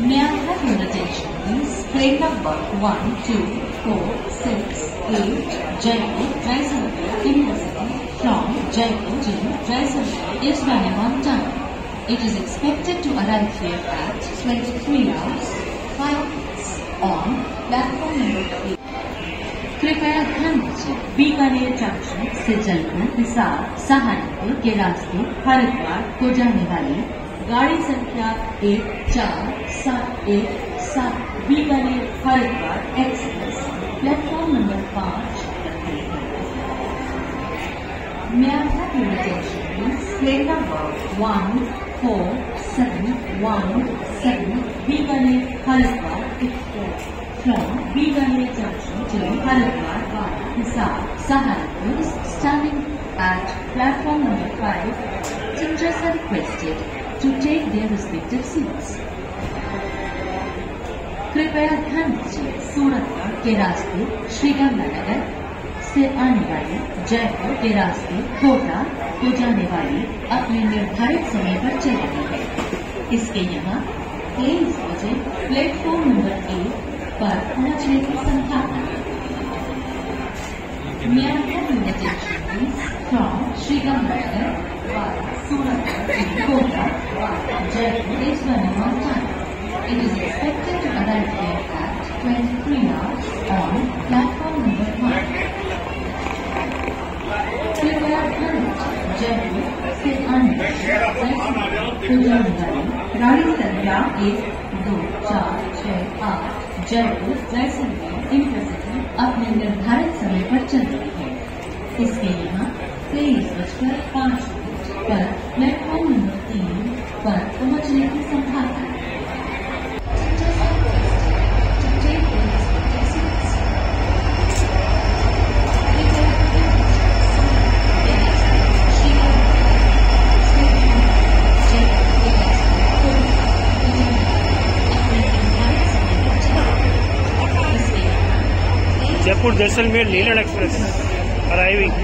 May I have your attention, please? Train number 1, 2, 4, 6, 8, Jaipur, Jaisalmer University from Jaipur to Jaisalmer is running on time. It is expected to arrive here at 23 hours 5 minutes on platform number 3. कृपया ध्यान दीजिए, Bikaner junction से जलपुर, हिसार, सहारनपुर के रास्ते हरिद्वार को जाने वाली गाड़ी संख्या 1471 Bikaner Haridwar express platform number 5 पर खड़ी है। May I have your attention, please? Train number 1417 Bikaner Haridwar express from Bikaner Junction to Haridwar via Hisar, Saharanpur is standing at platform number 5. Passengers are requested to take their respective seats. कृपया ध्यान दीजिए, सूरतगढ़ के रास्ते श्रीगंगानगर से आने वाली जयपुर के रास्ते कोटा को जाने वाली अपने निर्धारित समय पर चल रही है। इसके यहाँ 23 बजे प्लेटफॉर्म नंबर 1 पर पहुंचने की संभावना है। May I have your attention, please? From Sriganganagar via Suratgarh to Kota via Jaipur is running on time. It is expected to arrive here at 23 hours on platform number 1. कृपया ध्यान दीजिए, जयपुर से आने वाली गाड़ी संख्या 1, 2, 4, 6, 8 जयपुर जैसलमेर इंटरसिटी अपने निर्धारित समय पर चल रही है। इसके यहाँ 23:05 पर प्लेटफॉर्म नंबर 3 पर पहुंचने की संभावना है। Jaipur Jaisalmer Neelam express arriving.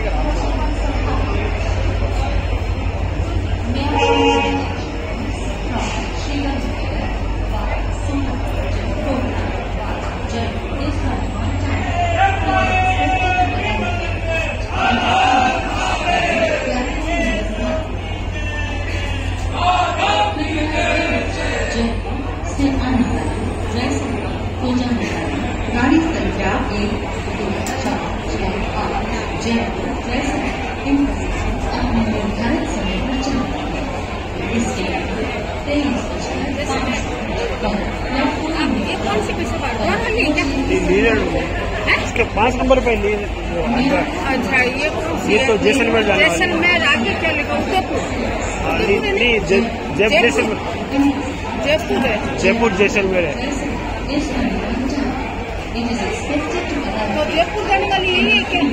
गाड़ी संख्या 1, 2, 4, 6, 8 जयपुर जैसलमेर इंटरसिटी अपने निर्धारित समय पर चल रही है। इसके बाद 23:05 पर प्लेटफॉर्म कौन सी इसके 5 नंबर पे लिए। अच्छा, ये तो जैसलमेर जैसलमेर आगे क्या लिखा? जयपुर जैसलमेर है। तो जयपुर जाने वाली यही है क्या?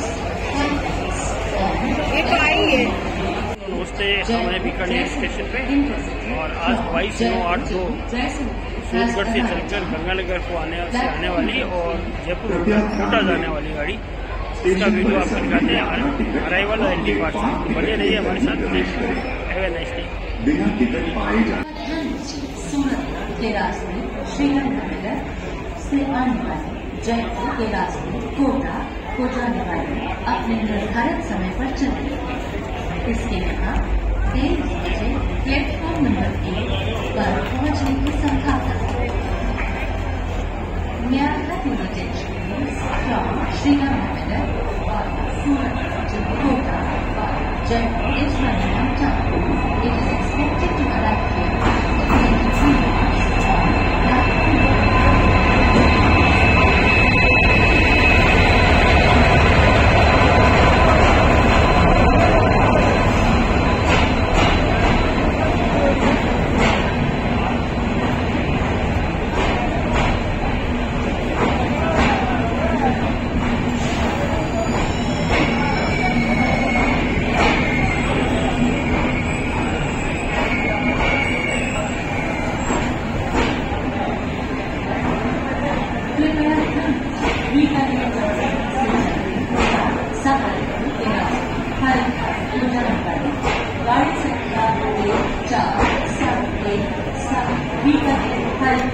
ये तो आई है। नमस्ते, हमारे बीकानेर स्टेशन पे और आज 22/9/8 सूरतगढ़ से चलकर गंगानगर को आने वाली और जयपुर कोटा जाने वाली गाड़ी, इसका वीडियो आपको दिखाते हैं। अराइवल और एंडी पार्ट बने रहिए हमारे साथ। Have a nice day. Suratgarh के रास्ते श्रीगंगानगर से आने वाली जयपुर के रास्ते कोटा को जाने वाली अपने निर्धारित समय पर चल रही है। इसके यहाँ 23 बजे प्लेटफॉर्म नंबर 1 पर पहुंचने की संभावना है। May I have your attention, please? From Sriganganagar via Suratgarh to Kota via Jaipur is running on time. It is expected to arrive here at 23 hours on platform number 1. गाड़ी संख्या 471 बीकानेर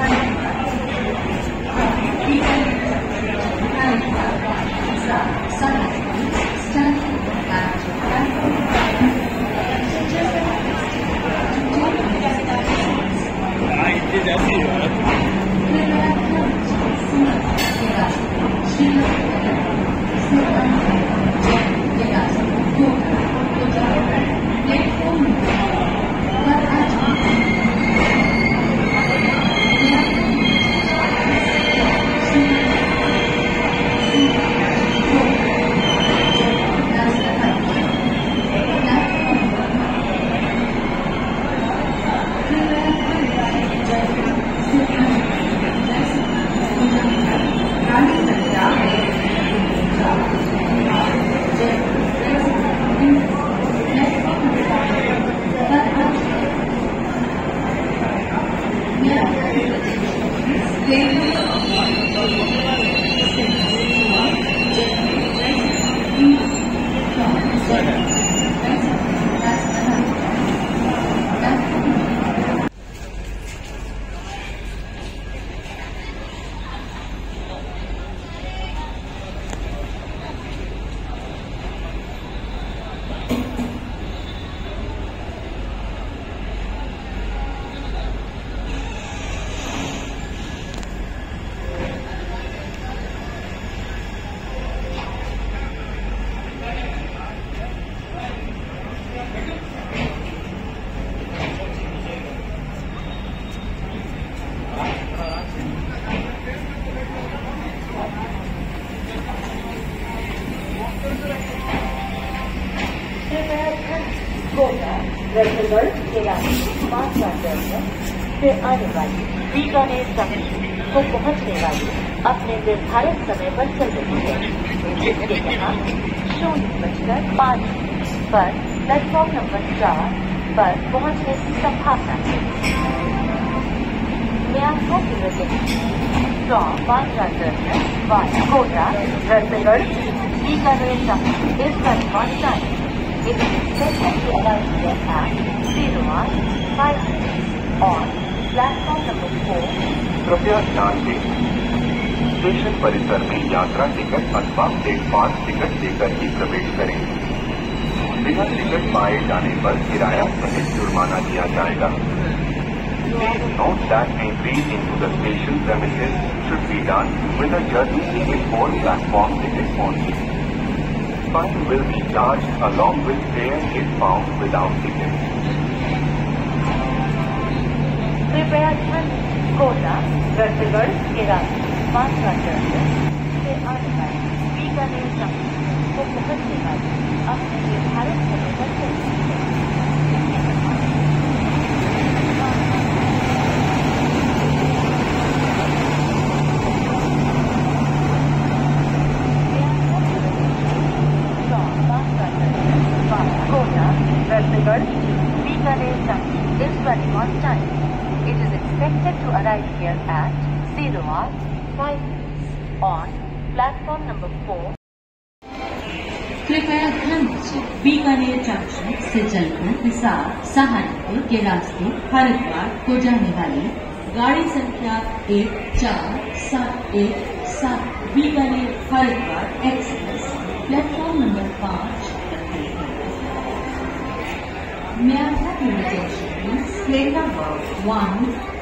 रसगढ़ के रास्ते 5 दर्जन से आने वाली बीकानेर जंक्शन को पहुंचने वाली अपने निर्धारित समय पर चल रही है, जिसके यहाँ 0:05 पर प्लेटफॉर्म नंबर 4 पर पहुंचने की संभावना है। मैं आपको from Bandra Terminus via Kota, Rasagad, Bikaner Junction is running on time. It is expected to arrive here at 0:05 on platform number 4. कृपया ध्यान दें, स्टेशन परिसर में यात्रा टिकट अथवा प्लेटफॉर्म टिकट लेकर ही प्रवेश करें। बिना टिकट पाए जाने पर किराया सहित जुर्माना दिया जाएगा। Please note that entry into the station premises should be done with a journey ticket or platform ticket only. Fine will be charged along with fare if found without ticket. कृपया कोटा रसगढ़ के रास्ते 5 दर्जन से आने वाली बीकानेर जंक्शन को पहुंचने वाली अपने निर्धारित समय पर चल रही है। Rasagad, Bikaner Junction is running on time. It is expected to arrive here at 0:05 on platform number 4. कृपया ध्यान दीजिए, बीकानेर जंक्शन से चलकर हिसार सहारनपुर के रास्ते हरिद्वार को जाने वाली गाड़ी संख्या 14717 Bikaner Haridwar express platform number 5 May I have your attention, please? Train number 1